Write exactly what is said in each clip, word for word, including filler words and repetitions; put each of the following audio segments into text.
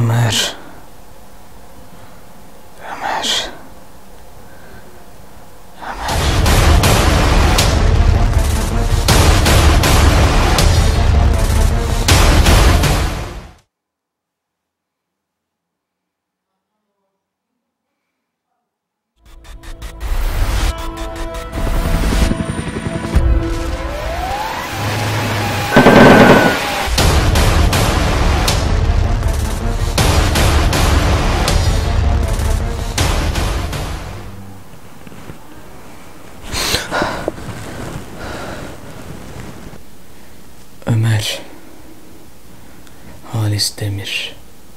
Ömer. Ömer. Ömer Halis Demir.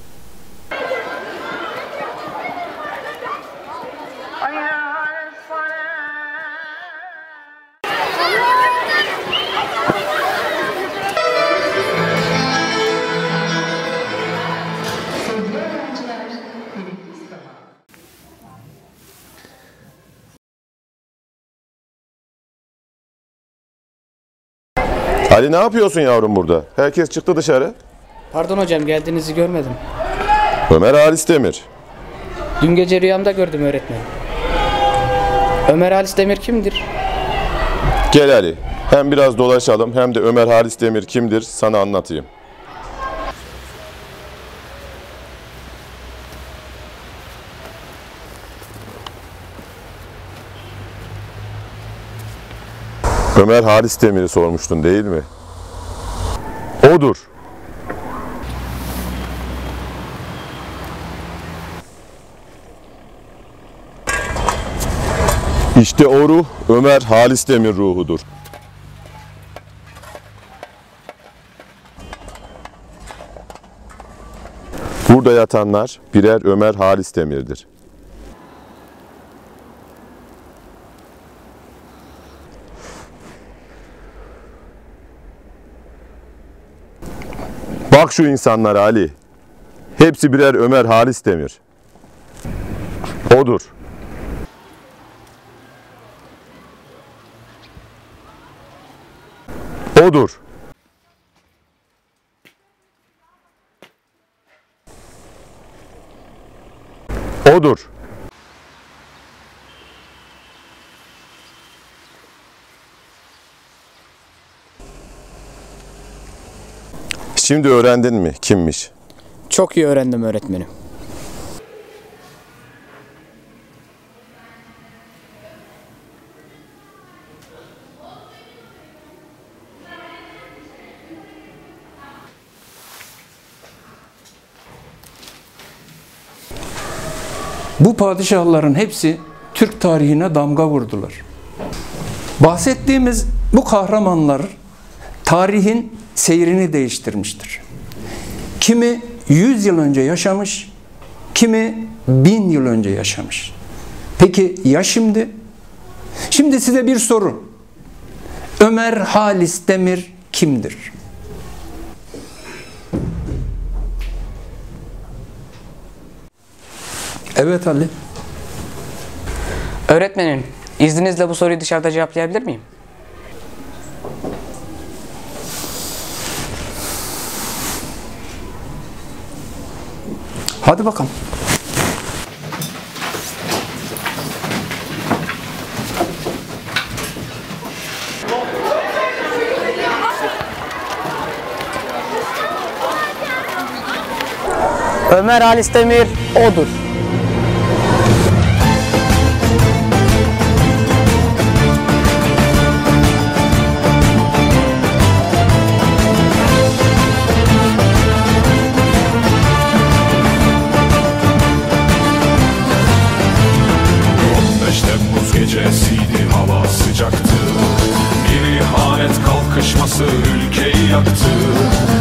Ali, ne yapıyorsun yavrum burada? Herkes çıktı dışarı. Pardon hocam, geldiğinizi görmedim. Ömer Halis Demir. Dün gece rüyamda gördüm öğretmenim. Ömer Halis Demir kimdir? Gel Ali. Hem biraz dolaşalım hem de Ömer Halis Demir kimdir sana anlatayım. Ömer Halis Demir'i sormuştun değil mi? Odur. İşte o ruh Ömer Halis Demir ruhudur. Burada yatanlar birer Ömer Halis Demir'dir. Bak şu insanlara Ali. Hepsi birer Ömer Halis Demir. Odur. Odur. Odur. Şimdi öğrendin mi kimmiş? Çok iyi öğrendim öğretmenim. Bu padişahların hepsi Türk tarihine damga vurdular. Bahsettiğimiz bu kahramanlar tarihin seyrini değiştirmiştir. Kimi yüz yıl önce yaşamış, kimi bin yıl önce yaşamış. Peki ya şimdi? Şimdi size bir soru. Ömer Halis Demir kimdir? Evet Ali. Öğretmenim, izninizle bu soruyu dışarıda cevaplayabilir miyim? Hadi bakalım. Ömer Halis Demir odur. Gecesiydi, hava sıcaktı. Bir ihanet kalkışması ülkeyi yaktı.